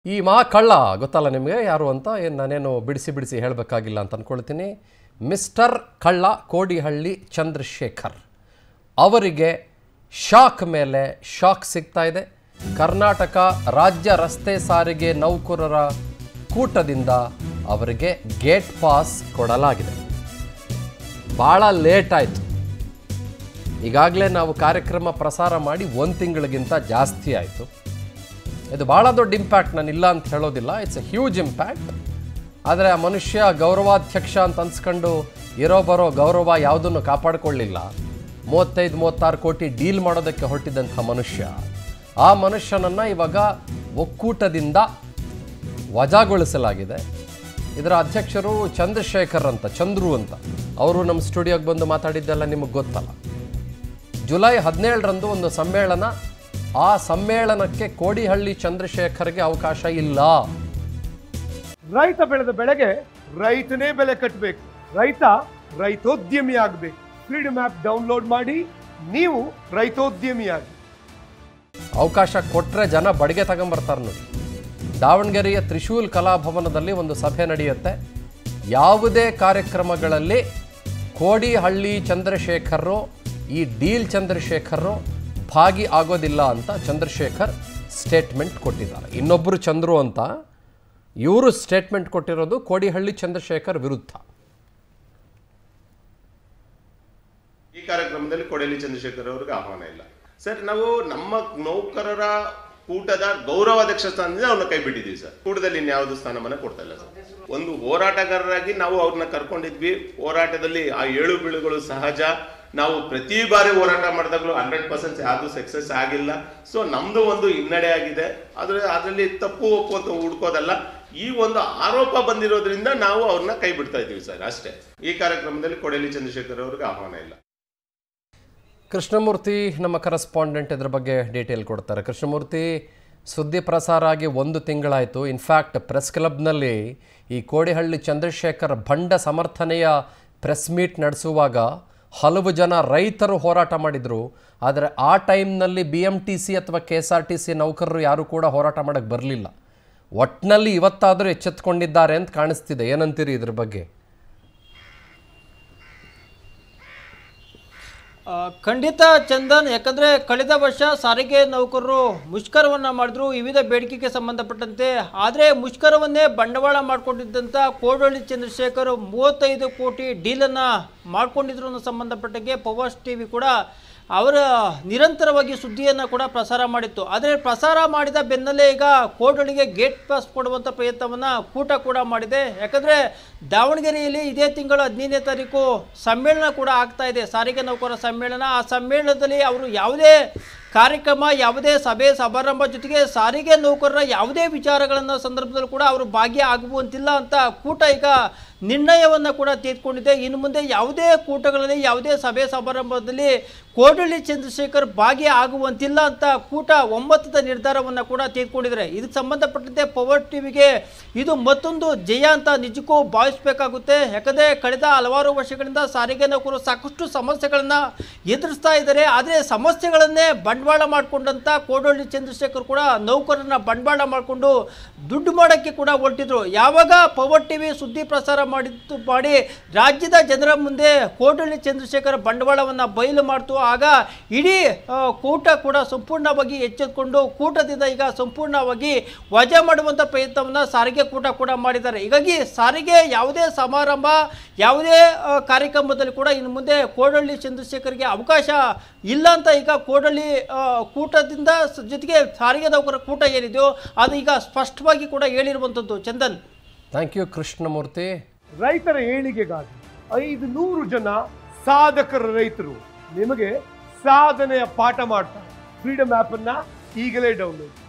ಈ ಮಹಾ ಕಳ್ಳ ಗೊತ್ತಲ್ಲ ನಿಮಗೆ ಯಾರು ಅಂತ, ಏನು ನಾನೇನು ಬಿಡಿಸಿ ಹೇಳಬೇಕಾಗಿಲ್ಲ ಅಂತ ಅಂದ್ಕೊಳ್ತೀನಿ. ಮಿಸ್ಟರ್ ಕಳ್ಳ ಕೋಡಿಹಳ್ಳಿ ಚಂದ್ರಶೇಖರ್ ಅವರಿಗೆ ಶಾಕ್ ಮೇಲೆ ಶಾಕ್ ಸಿಗ್ತಾ ಇದೆ. ಕರ್ನಾಟಕ ರಾಜ್ಯ ರಸ್ತೆ ಸಾರಿಗೆ ನೌಕರರ ಕೂಟದಿಂದ ಅವರಿಗೆ ಗೇಟ್ ಪಾಸ್ ಕೊಡಲಾಗಿದೆ. ಭಾಳ ಲೇಟ್ ಆಯಿತು. ಈಗಾಗಲೇ ನಾವು ಕಾರ್ಯಕ್ರಮ ಪ್ರಸಾರ ಮಾಡಿ 1 ತಿಂಗಳಿಗಿಂತ ಜಾಸ್ತಿ ಆಯಿತು. ಇದು ಭಾಳ ದೊಡ್ಡ ಇಂಪ್ಯಾಕ್ಟ್, ನಾನು ಇಲ್ಲ ಅಂತ ಹೇಳೋದಿಲ್ಲ, ಇಟ್ಸ್ ಎ ಹ್ಯೂಜ್ ಇಂಪ್ಯಾಕ್ಟ್. ಆದರೆ ಆ ಮನುಷ್ಯ ಗೌರವಾಧ್ಯಕ್ಷ ಅಂತ ಅನ್ಸ್ಕೊಂಡು ಇರೋ ಬರೋ ಗೌರವ ಯಾವುದನ್ನು ಕಾಪಾಡಿಕೊಳ್ಳಿಲ್ಲ. 35-36 ಕೋಟಿ ಡೀಲ್ ಮಾಡೋದಕ್ಕೆ ಹೊರಟಿದ್ದಂಥ ಮನುಷ್ಯ, ಆ ಮನುಷ್ಯನನ್ನು ಇವಾಗ ಒಕ್ಕೂಟದಿಂದ ವಜಾಗೊಳಿಸಲಾಗಿದೆ. ಇದರ ಅಧ್ಯಕ್ಷರು ಚಂದ್ರಶೇಖರ್ ಅಂತ, ಚಂದ್ರು ಅಂತ. ಅವರು ನಮ್ಮ ಸ್ಟುಡಿಯೋಗೆ ಬಂದು ಮಾತಾಡಿದ್ದೆಲ್ಲ ನಿಮಗೆ ಗೊತ್ತಲ್ಲ. ಜುಲೈ 17ರಂದು ಒಂದು ಸಮ್ಮೇಳನ, ಆ ಸಮ್ಮೇಳನಕ್ಕೆ ಕೋಡಿಹಳ್ಳಿ ಚಂದ್ರಶೇಖರ್ಗೆ ಅವಕಾಶ ಇಲ್ಲ. ರೈತ ಬೆಳೆದ ಬೆಳೆಗೆ ರೈತನೇ ಬೆಲೆ ಕಟ್ಟಬೇಕು. ರೈತ ರೈತೋದ್ಯಮಿ ಆಗಬೇಕು. ಫ್ರೀಡಮ್ ಆ್ಯಪ್ ಡೌನ್ಲೋಡ್ ಮಾಡಿ, ನೀವು ರೈತೋದ್ಯಮಿಯಾಗಿ. ಅವಕಾಶ ಕೊಟ್ಟರೆ ಜನ ಬಡಿಗೆ ತಗೊಂಬರ್ತಾರೆ ನೋಡಿ. ದಾವಣಗೆರೆಯ ತ್ರಿಶೂಲ್ ಕಲಾಭವನದಲ್ಲಿ ಒಂದು ಸಭೆ ನಡೆಯುತ್ತೆ. ಯಾವುದೇ ಕಾರ್ಯಕ್ರಮಗಳಲ್ಲಿ ಕೋಡಿಹಳ್ಳಿ ಚಂದ್ರಶೇಖರ್, ಈ ಡೀಲ್ ಚಂದ್ರಶೇಖರ್ ಭಾಗಿ ಆಗೋದಿಲ್ಲ ಅಂತ ಚಂದ್ರಶೇಖರ್ ಸ್ಟೇಟ್ಮೆಂಟ್ ಕೊಟ್ಟಿದ್ದಾರೆ. ಇನ್ನೊಬ್ಬರು ಚಂದ್ರು ಅಂತ, ಇವರು ಸ್ಟೇಟ್ಮೆಂಟ್ ಕೊಟ್ಟಿರೋದು ಕೋಡಿಹಳ್ಳಿ ಚಂದ್ರಶೇಖರ್ ವಿರುದ್ಧ. ಈ ಕಾರ್ಯಕ್ರಮದಲ್ಲಿ ಕೋಡಿಹಳ್ಳಿ ಚಂದ್ರಶೇಖರ್ ಅವರಿಗೆ ಆಹ್ವಾನ ಇಲ್ಲ ಸರ್. ನಾವು ನಮ್ಮ ನೌಕರರ ಕೂಟದ ಗೌರವಾಧ್ಯಕ್ಷ ಸ್ಥಾನದಿಂದ ಅವ್ರನ್ನ ಕೈ ಬಿಟ್ಟಿದ್ದೀವಿ ಸರ್. ಕೂಟದಲ್ಲಿ ಇನ್ಯಾವುದು ಸ್ಥಾನಮಾನ ಕೊಡ್ತಾ ಇಲ್ಲ ಸರ್. ಒಂದು ಹೋರಾಟಗಾರರಾಗಿ ನಾವು ಅವ್ರನ್ನ ಕರ್ಕೊಂಡಿದ್ವಿ. ಹೋರಾಟದಲ್ಲಿ ಆ ಏಳು ಬೀಳುಗಳು ಸಹಜ. ನಾವು ಪ್ರತಿ ಬಾರಿ ಹೋರಾಟ ಮಾಡಿದಾಗಲೂ 100% ಯಾವುದು ಸಕ್ಸಸ್ ಆಗಿಲ್ಲ. ಸೊ ನಮ್ದು ಒಂದು ಹಿನ್ನಡೆ ಆಗಿದೆ. ಆದರೆ ಅದರಲ್ಲಿ ತಪ್ಪು ಒಪ್ಪು ಅಂತ ಹುಡ್ಕೋದಲ್ಲ. ಈ ಒಂದು ಆರೋಪ ಬಂದಿರೋದ್ರಿಂದ ನಾವು ಅವ್ರನ್ನ ಕೈ ಬಿಡ್ತಾ ಇದ್ದೀವಿ ಸರ್, ಅಷ್ಟೇ. ಈ ಕಾರ್ಯಕ್ರಮದಲ್ಲಿ ಕೋಡಿಹಳ್ಳಿ ಚಂದ್ರಶೇಖರ್ ಅವ್ರಿಗೆ ಆಹ್ವಾನ ಇಲ್ಲ. ಕೃಷ್ಣಮೂರ್ತಿ ನಮ್ಮ ಕರೆಸ್ಪಾಂಡೆಂಟ್ ಇದ್ರ ಬಗ್ಗೆ ಡೀಟೇಲ್ ಕೊಡ್ತಾರೆ. ಕೃಷ್ಣಮೂರ್ತಿ, ಸುದ್ದಿ ಪ್ರಸಾರ ಆಗಿ 1 ತಿಂಗಳಾಯಿತು. ಇನ್ಫ್ಯಾಕ್ಟ್ ಪ್ರೆಸ್ ಕ್ಲಬ್ನಲ್ಲಿ ಈ ಕೋಡಿಹಳ್ಳಿ ಚಂದ್ರಶೇಖರ್ ಬಂಡ ಸಮರ್ಥನೆಯ ಪ್ರೆಸ್ ಮೀಟ್ ನಡೆಸುವಾಗ ಹಲವು ಜನ ರೈತರು ಹೋರಾಟ ಮಾಡಿದರು. ಆದರೆ ಆ ಟೈಮ್ನಲ್ಲಿ BMTC ಅಥವಾ KSRTC ನೌಕರರು ಯಾರೂ ಕೂಡ ಹೋರಾಟ ಮಾಡೋಕ್ಕೆ ಬರಲಿಲ್ಲ. ಒಟ್ಟಿನಲ್ಲಿ ಇವತ್ತಾದರೂ ಎಚ್ಚೆತ್ತುಕೊಂಡಿದ್ದಾರೆ ಅಂತ ಕಾಣಿಸ್ತಿದೆ. ಏನಂತೀರಿ ಇದ್ರ ಬಗ್ಗೆ? ಖಂಡಿತ ಚಂದನ್, ಯಾಕಂದರೆ ಕಳೆದ ವರ್ಷ ಸಾರಿಗೆ ನೌಕರರು ಮುಷ್ಕರವನ್ನು ಮಾಡಿದ್ರು ವಿವಿಧ ಬೇಡಿಕೆಗೆ ಸಂಬಂಧಪಟ್ಟಂತೆ. ಆದರೆ ಮುಷ್ಕರವನ್ನೇ ಬಂಡವಾಳ ಮಾಡಿಕೊಂಡಿದ್ದಂಥ ಕೋಡಿಹಳ್ಳಿ ಚಂದ್ರಶೇಖರ್ 35 ಕೋಟಿ ಡೀಲನ್ನು ಮಾಡಿಕೊಂಡಿದ್ರು ಅನ್ನೋ ಸಂಬಂಧಪಟ್ಟಂಗೆ ಪವರ್ಸ್ TV ಕೂಡ ಅವರ ನಿರಂತರವಾಗಿ ಸುದ್ದಿಯನ್ನು ಕೂಡ ಪ್ರಸಾರ ಮಾಡಿತ್ತು. ಆದರೆ ಪ್ರಸಾರ ಮಾಡಿದ ಬೆನ್ನಲ್ಲೇ ಈಗ ಕೋಡಿಹಳ್ಳಿಗೆ ಗೇಟ್ ಪಾಸ್ ಕೊಡುವಂಥ ಪ್ರಯತ್ನವನ್ನು ಕೂಟ ಕೂಡ ಮಾಡಿದೆ. ಯಾಕಂದರೆ ದಾವಣಗೆರೆಯಲ್ಲಿ ಇದೇ ತಿಂಗಳು 15ನೇ ತಾರೀಕು ಸಮ್ಮೇಳನ ಕೂಡ ಆಗ್ತಾ ಇದೆ, ಸಾರಿಗೆ ನೌಕರರ ಸಮ್ಮೇಳನ. ಆ ಸಮ್ಮೇಳನದಲ್ಲಿ ಅವರು ಯಾವುದೇ ಕಾರ್ಯಕ್ರಮ, ಯಾವುದೇ ಸಭೆ ಸಮಾರಂಭ, ಜೊತೆಗೆ ಸಾರಿಗೆ ನೌಕರರ ಯಾವುದೇ ವಿಚಾರಗಳನ್ನು ಸಂದರ್ಭದಲ್ಲಿ ಕೂಡ ಅವರು ಭಾಗಿಯಾಗುವಂತಿಲ್ಲ ಅಂತ ಕೂಟ ಈಗ ನಿರ್ಣಯವನ್ನು ಕೂಡ ತೆಗೆದುಕೊಂಡಿದೆ. ಇನ್ನು ಮುಂದೆ ಯಾವುದೇ ಕೂಟಗಳಲ್ಲಿ, ಯಾವುದೇ ಸಭೆ ಸಮಾರಂಭದಲ್ಲಿ ಕೋಡಿಹಳ್ಳಿ ಚಂದ್ರಶೇಖರ್ ಭಾಗಿಯಾಗುವಂತಿಲ್ಲ ಅಂತ ಕೂಟ ಒಮ್ಮತದ ನಿರ್ಧಾರವನ್ನು ಕೂಡ ತೆಗೆದುಕೊಂಡಿದ್ದಾರೆ. ಇದಕ್ಕೆ ಸಂಬಂಧಪಟ್ಟಂತೆ ಪವರ್ ಟಿವಿಗೆ ಇದು ಮತ್ತೊಂದು ಜಯ ಅಂತ ನಿಜಕ್ಕೂ ಭಾವಿಸಬೇಕಾಗುತ್ತೆ. ಯಾಕಂದರೆ ಕಳೆದ ಹಲವಾರು ವರ್ಷಗಳಿಂದ ಸಾರಿಗೆ ನೌಕರರು ಸಾಕಷ್ಟು ಸಮಸ್ಯೆಗಳನ್ನು ಎದುರಿಸ್ತಾ ಇದ್ದಾರೆ. ಆದರೆ ಸಮಸ್ಯೆಗಳನ್ನೇ ಬಂಡವಾಳ ಮಾಡಿಕೊಂಡಂಥ ಕೋಡಿಹಳ್ಳಿ ಚಂದ್ರಶೇಖರ್ ಕೂಡ ನೌಕರರನ್ನ ಬಂಡವಾಳ ಮಾಡಿಕೊಂಡು ದುಡ್ಡು ಮಾಡೋಕ್ಕೆ ಕೂಡ ಹೊರಟಿದ್ರು. ಯಾವಾಗ ಪವರ್ ಟಿವಿ ಸುದ್ದಿ ಪ್ರಸಾರ ಮಾಡಿ ರಾಜ್ಯದ ಜನರ ಮುಂದೆ ಕೋಡಿಹಳ್ಳಿ ಚಂದ್ರಶೇಖರ್ ಬಂಡವಾಳವನ್ನು ಬಯಲು ಮಾಡ್ತು, ಆಗ ಇಡೀ ಕೂಟ ಕೂಡ ಸಂಪೂರ್ಣವಾಗಿ ಎಚ್ಚೆತ್ತುಕೊಂಡು ಕೂಟದಿಂದ ಈಗ ಸಂಪೂರ್ಣವಾಗಿ ವಜಾ ಮಾಡುವಂಥ ಪ್ರಯತ್ನವನ್ನು ಸಾರಿಗೆ ಕೂಟ ಕೂಡ ಮಾಡಿದ್ದಾರೆ. ಹೀಗಾಗಿ ಸಾರಿಗೆ ಯಾವುದೇ ಸಮಾರಂಭ, ಯಾವುದೇ ಕಾರ್ಯಕ್ರಮದಲ್ಲಿ ಕೂಡ ಇನ್ನು ಮುಂದೆ ಕೋಡಿಹಳ್ಳಿ ಚಂದ್ರಶೇಖರ್ಗೆ ಅವಕಾಶ ಇಲ್ಲ ಅಂತ ಈಗ ಕೋಡಿಹಳ್ಳಿ ಕೂಟದಿಂದ ಜೊತೆಗೆ ಸಾರಿಗೆ ನೌಕರರ ಕೂಟ ಏನಿದೆಯೋ ಅದು ಈಗ ಸ್ಪಷ್ಟವಾಗಿ ಕೂಡ ಹೇಳಿರುವಂಥದ್ದು. Chandan, thank you Krishnamurthy. ರೈತರ ಏಳಿಗೆಗಾಗಿ 500 ಜನ ಸಾಧಕರ ರೈತರು ನಿಮಗೆ ಸಾಧನೆಯ ಪಾಠ ಮಾಡ್ತಾರೆ. ಫ್ರೀಡಮ್ ಆ್ಯಪ್ ಅನ್ನ ಈಗಲೇ ಡೌನ್ಲೋಡ್